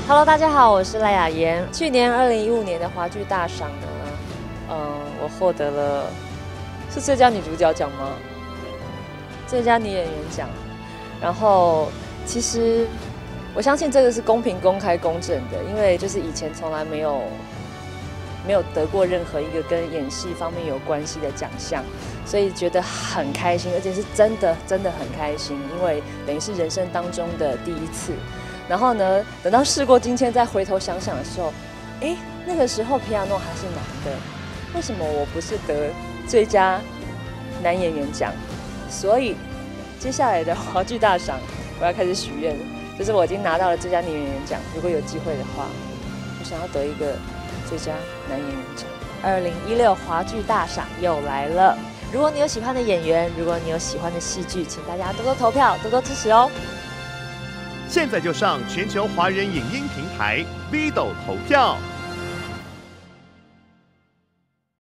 Hello， 大家好，我是赖雅妍。去年2015年的华剧大赏呢，我获得了是最佳女主角奖吗？最佳女演员奖。然后其实我相信这个是公平、公开、公正的，因为就是以前从来没有得过任何一个跟演戏方面有关系的奖项，所以觉得很开心，而且是真的很开心，因为等于是人生当中的第一次。然后呢，等到事过境迁，再回头想想的时候，那个时候皮亚诺还是男的，为什么我不是得最佳男演员奖？所以接下来的华剧大赏，我要开始许愿，就是我已经拿到了最佳女演员奖，如果有机会的话，我想要得一个最佳男演员奖。2016华剧大赏又来了，如果你有喜欢的演员，如果你有喜欢的戏剧，请大家多多投票，多多支持哦。 现在就上全球华人影音平台 Vido 投票。